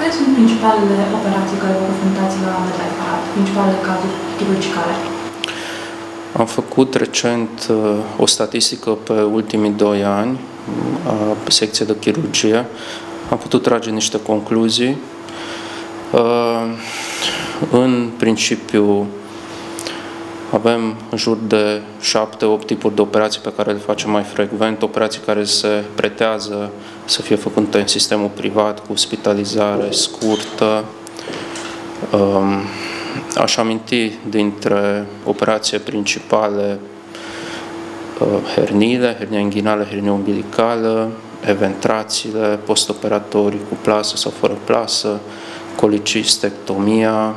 Care sunt principalele operații care vă confruntați la MedLife Arad? Principalele cazuri chirurgicale? Am făcut recent o statistică pe ultimii 2 ani a secției de chirurgie. Am putut trage niște concluzii. În principiu, avem în jur de 7-8 tipuri de operații pe care le facem mai frecvent, operații care se pretează să fie făcute în sistemul privat, cu ospitalizare scurtă. Aș aminti dintre operații principale herniile, hernia inghinală, hernia umbilicală, eventrațiile, postoperatorii cu plasă sau fără plasă, colicistectomia,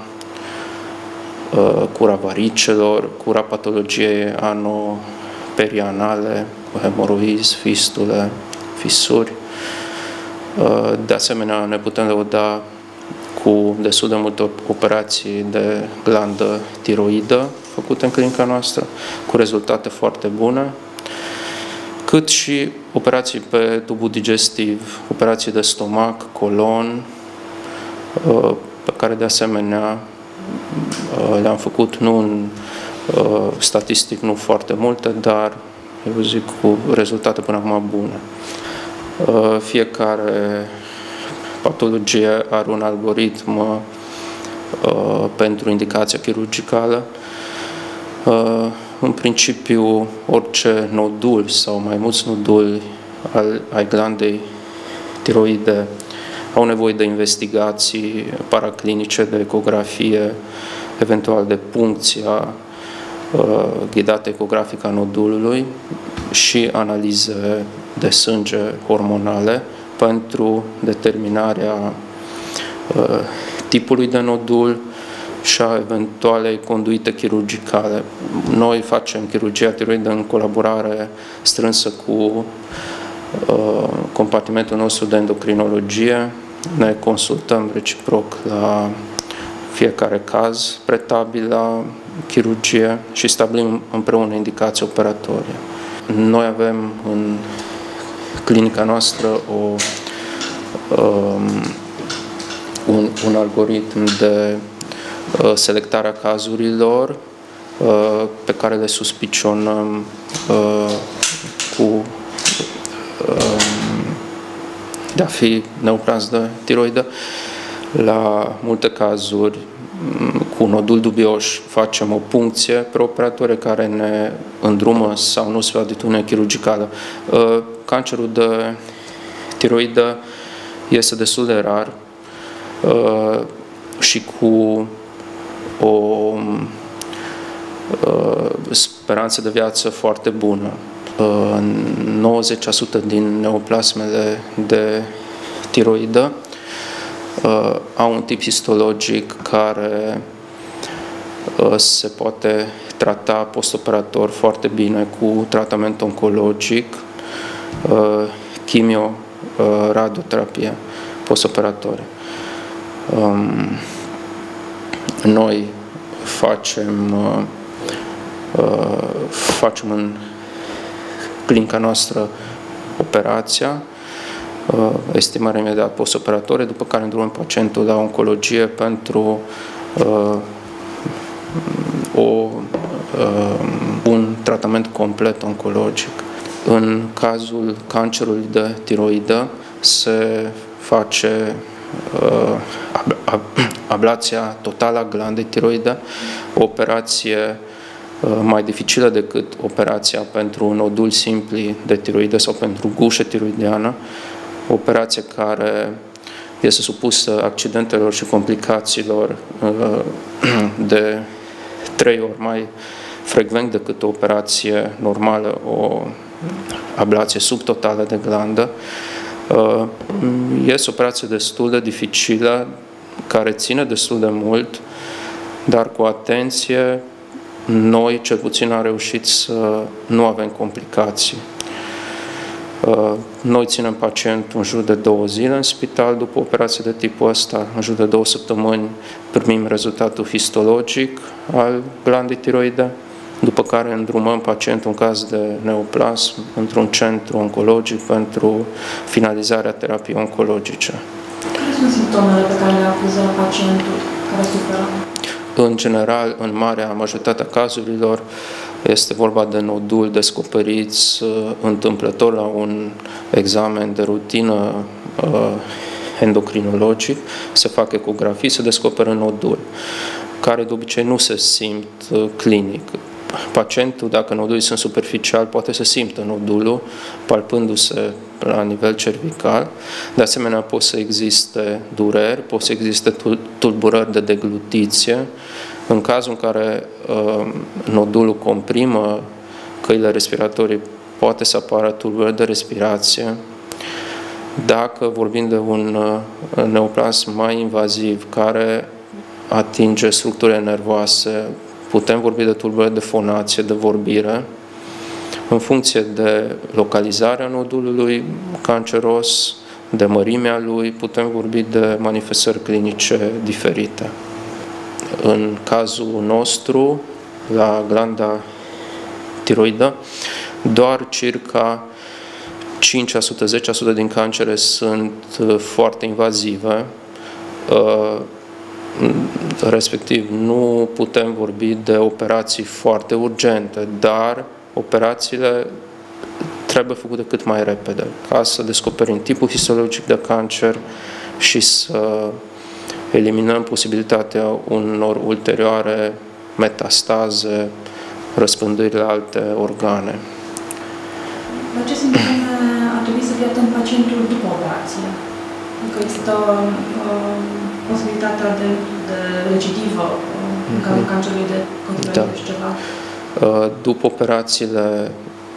cura varicelor, cura patologiei anoperianale, cu hemoroizi, fistule, fisuri. De asemenea, ne putem lăuda cu destul de multe operații de glandă tiroidă făcute în clinica noastră, cu rezultate foarte bune, cât și operații pe tubul digestiv, operații de stomac, colon, pe care de asemenea le-am făcut, nu în statistic, nu foarte multe, dar eu zic cu rezultate până acum bune. Fiecare patologie are un algoritm pentru indicația chirurgicală. În principiu, orice nodul sau mai mulți noduli ai glandei tiroide au nevoie de investigații paraclinice, de ecografie, eventual de puncția ghidată ecografică a nodulului și analize de sânge hormonale pentru determinarea tipului de nodul și a eventualei conduite chirurgicale. Noi facem chirurgia tiroidă în colaborare strânsă cu compartimentul nostru de endocrinologie. Ne consultăm reciproc la fiecare caz pretabil la chirurgie și stabilim împreună indicații operatorie. Noi avem în clinica noastră un algoritm de selectare a cazurilor pe care le suspicionăm de a fi neoplasm de tiroidă. La multe cazuri, cu nodul dubioși, facem o puncție preoperatorie care ne îndrumă sau nu spre o atitudine chirurgicală. Cancerul de tiroidă este destul de rar și cu o speranță de viață foarte bună. 90% din neoplasmele de tiroidă au un tip histologic care se poate trata postoperator foarte bine cu tratament oncologic, chimio, radioterapie postoperatorie. Noi facem în clinica noastră operația, estimarea imediat postoperatorie, după care îndrumăm pacientul la oncologie pentru un tratament complet oncologic. În cazul cancerului de tiroidă se face ablația totală a glandei tiroide, o operație mai dificilă decât operația pentru noduli simpli de tiroidă sau pentru gușă tiroideană, o operație care este supusă accidentelor și complicațiilor de 3 ori mai frecvent decât o operație normală, o ablație subtotală de glandă. Este o operație destul de dificilă, care ține destul de mult, dar cu atenție, noi, cel puțin, am reușit să nu avem complicații. Noi ținem pacientul în jur de 2 zile în spital după operație de tipul ăsta, în jur de 2 săptămâni primim rezultatul histologic al glandei tiroide, după care îndrumăm pacientul în caz de neoplasm într-un centru oncologic pentru finalizarea terapiei oncologice. Care sunt sunt simptomele pe care le acuză pacientul care suferă? În general, în marea majoritatea cazurilor, este vorba de noduli descoperiți întâmplător la un examen de rutină endocrinologic, se fac ecografii, se descoperă noduli, care de obicei nu se simt clinic. Pacientul, dacă nodulii sunt superficiali, poate să simtă nodulul palpându-se la nivel cervical. De asemenea, pot să existe dureri, pot să existe tulburări de deglutiție. În cazul în care nodulul comprimă căile respiratorii, poate să apară tulburări de respirație. Dacă vorbim de un neoplasm mai invaziv care atinge structurile nervoase, putem vorbi de tulburări de fonație, de vorbire. În funcție de localizarea nodulului canceros, de mărimea lui, putem vorbi de manifestări clinice diferite. În cazul nostru, la glanda tiroidă, doar circa 5%, 10% din cancere sunt foarte invazive, respectiv nu putem vorbi de operații foarte urgente, dar operațiile trebuie făcute cât mai repede, ca să descoperim tipul histologic de cancer și să eliminăm posibilitatea unor ulterioare metastaze, răspândiri la alte organe. La ce simptome ar trebui să fie atent pacientul după operație? Că există posibilitatea de recidivă în cazul cancerului de cătile ceva? După operațiile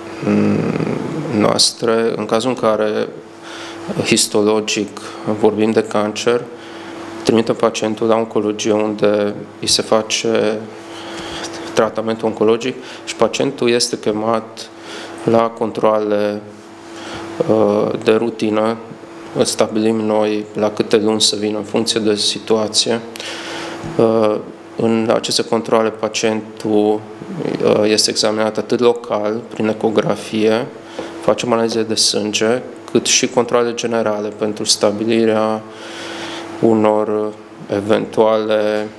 noastre, în cazul în care histologic vorbim de cancer, trimite pacientul la oncologie unde îi se face tratamentul oncologic și pacientul este chemat la controale de rutină. Stabilim noi la câte luni să vină în funcție de situație. În aceste controale pacientul este examinat atât local, prin ecografie, facem analize de sânge, cât și controale generale pentru stabilirea unor eventuale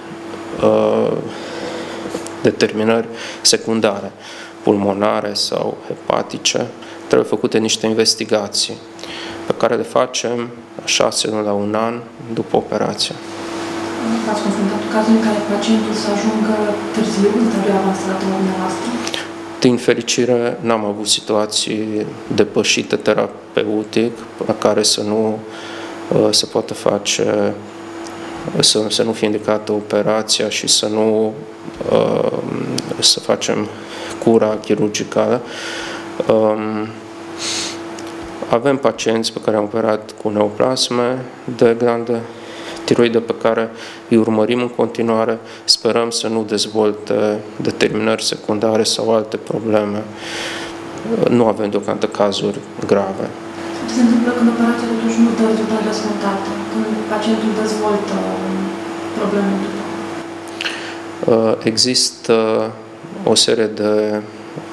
determinări secundare, pulmonare sau hepatice. Trebuie făcute niște investigații pe care le facem 6 luni la un an după operație. Ați confruntat cazul în care pacientul să ajungă târziu în stadiul avansat la dumneavoastră? Din fericire, n-am avut situații depășite terapeutic la care să nu se poată face, să nu fie indicată operația și să nu să facem cura chirurgicală. Avem pacienți pe care am operat cu neoplasme de glandă tiroidă pe care îi urmărim în continuare, sperăm să nu dezvolte determinări secundare sau alte probleme. Nu avem deocamdată cazuri grave. Ce se întâmplă când operația totuși nu dă rezultate scontate, când pacientul dezvoltă probleme după? Există o serie de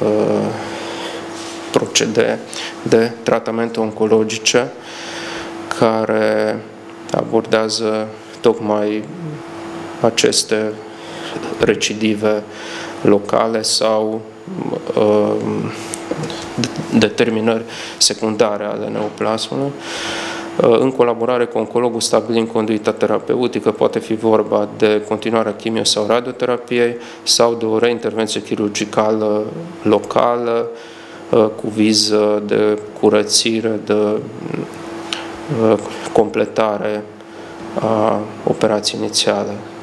procedee de tratamente oncologice care abordează tocmai aceste recidive locale sau determinări secundare ale neoplasmului. În colaborare cu oncologul stabilim conduita terapeutică, poate fi vorba de continuarea chimio sau radioterapiei sau de o reintervenție chirurgicală locală cu viză de curățire, de completare a operației inițiale.